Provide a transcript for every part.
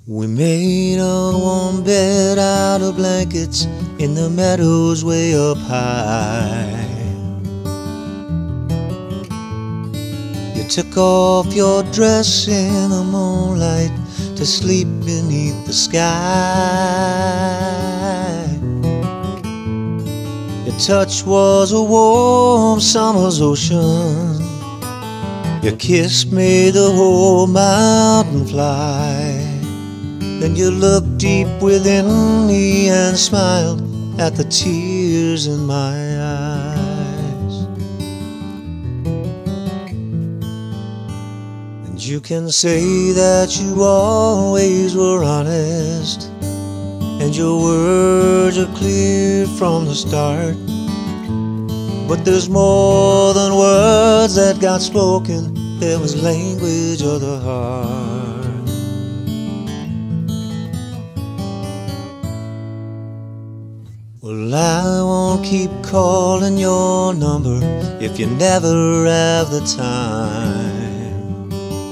We made a warm bed out of blankets in the meadows way up high. You took off your dress in the moonlight to sleep beneath the sky. Your touch was a warm summer's ocean. Your kiss made the whole mountain fly. Then you looked deep within me and smiled at the tears in my eyes. And you can say that you always were honest, and your words are clear from the start. But there's more than words that got spoken. There was language of the heart. Well, I won't keep calling your number if you never have the time.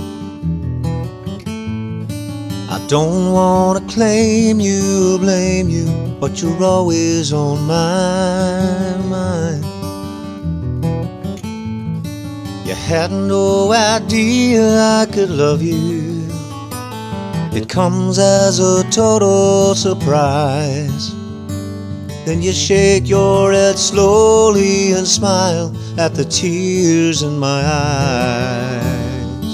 I don't want to claim you or blame you, but you're always on my mind. You had no idea I could love you. It comes as a total surprise. Then you shake your head slowly and smile at the tears in my eyes.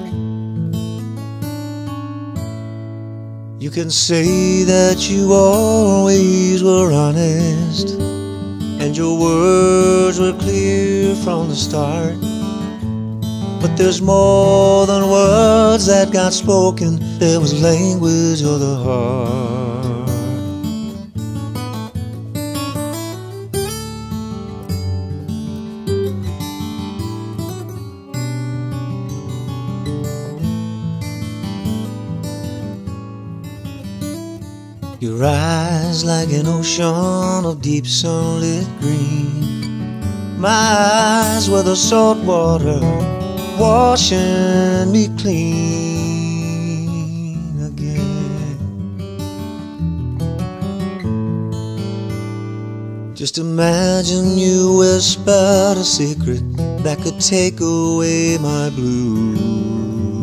You can say that you always were honest, and your words were clear from the start. But there's more than words that got spoken. There was language of the heart. Your eyes like an ocean of deep sunlit green. My eyes were the salt water washing me clean again. Just imagine you whispered a secret that could take away my blues.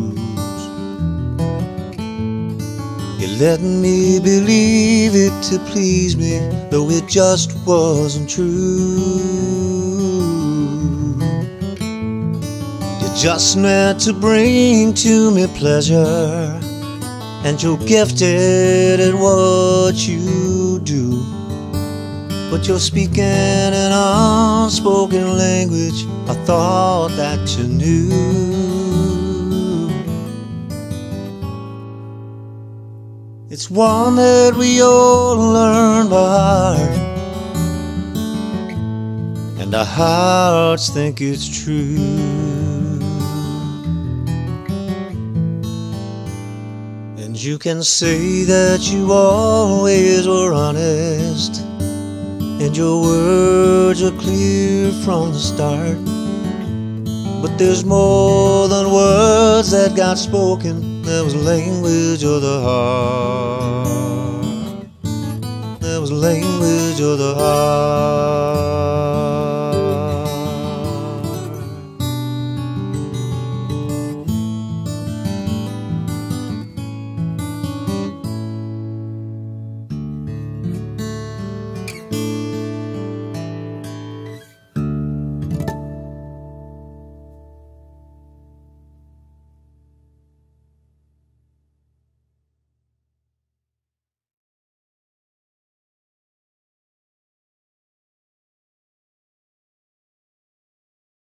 You let me believe it to please me, though it just wasn't true. You just meant to bring to me pleasure, and you're gifted at what you do. But you're speaking an unspoken language I thought that you knew. It's one that we all learn by heart, and our hearts think it's true. And you can say that you always were honest, and your words are clear from the start. But there's more than words that got spoken. There was language of the heart. There was language of the heart.